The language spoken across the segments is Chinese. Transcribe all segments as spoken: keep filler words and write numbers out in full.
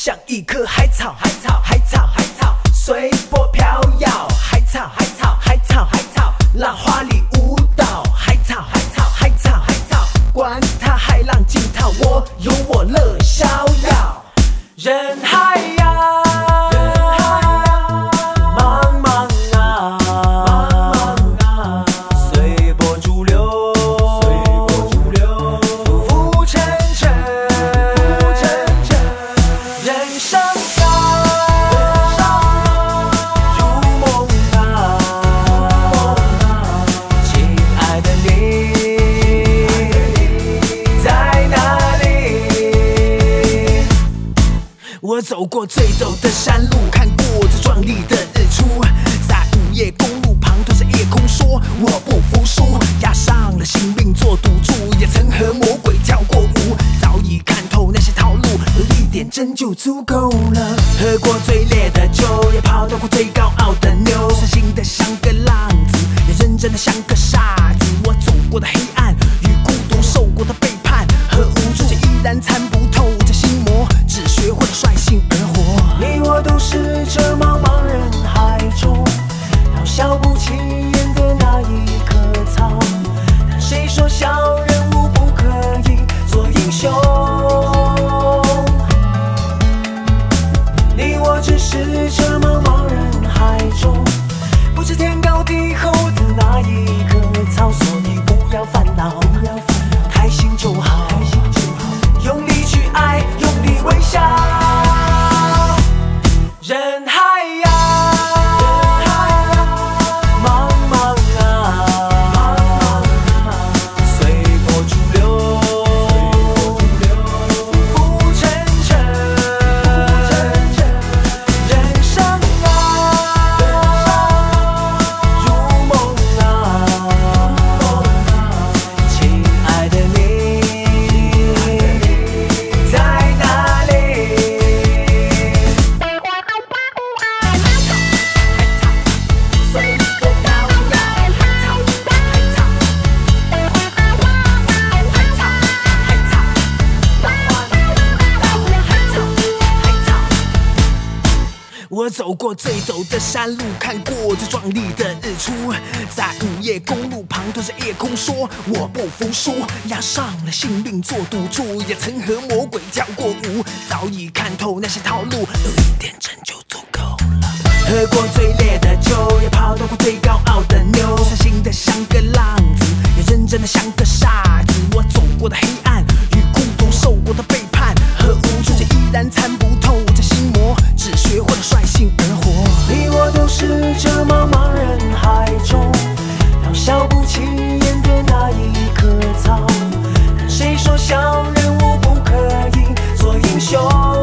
像一棵海草，海草，海草，海草，随波飘摇。海草，海草，海草，海草，浪花里舞蹈。海草，海草，海草，海草，管它海浪惊涛，我有我乐逍遥。人海呀，茫茫啊，茫茫啊，随波逐流，随波逐流，浮浮沉沉，浮浮沉沉，人生啊，如梦啊，亲爱的你在哪里？我走过最陡的山路，看过最壮丽的日出，在午夜公路旁对着夜空说我不服输，押上了性命做赌注，也曾和魔鬼跳过舞，早已看透那些套路，有一点真就足够了。喝过最烈的酒，也泡到过最高傲的妞，伤心的像个浪子，也认真的像个傻子。我走过的黑暗与孤独，受过的背叛和无助，却依然参不透这心魔，只学会了率性而活。你我都是这茫茫人海中渺小不起眼的那一棵草，但谁说小人物不可以做英雄？你我只是这茫茫人海中不知天高地厚的那一棵草，所以不要烦恼，开心就好，用力去爱，用力微笑。人海呀，茫茫啊，随波逐流，浮浮沉沉，人生啊，如梦啊，亲爱的你在哪里？随波飘摇，海草，海草，海草，海草，浪花里舞蹈。海草，海草。我走过最陡的山路，看过最壮丽的日出，在午夜公路旁对着夜空说我不服输，押上了性命做赌注，也曾和魔鬼跳过舞，早已看透那些套路，有一点真就足够了。喝过最烈的酒，也泡到过最高傲的妞，伤心的像个浪子，也认真的像个傻子。我走过的黑暗与孤独，受过的背叛和无助，却依然参不透这心魔，只学会了率性而活。你我都是这茫茫人海中渺小不起眼的那一棵草，但谁说小人物不可以做英雄？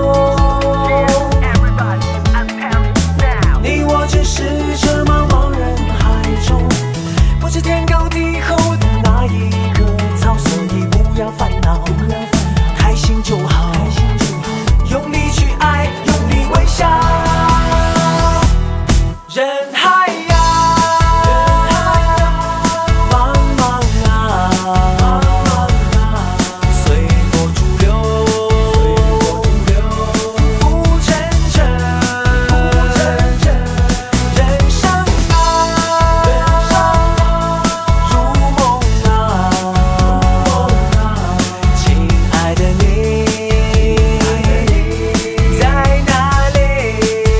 你我只是这茫茫人海中不知天高地厚的那一棵草，所以不要烦恼，开心就好，用力去爱，用力微笑。人海呀，茫茫啊，随波逐流，浮浮沉沉，人生啊，如梦啊，亲爱的你在哪里？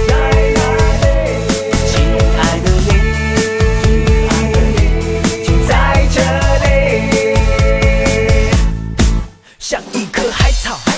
亲爱的你就在这里，像一棵海草。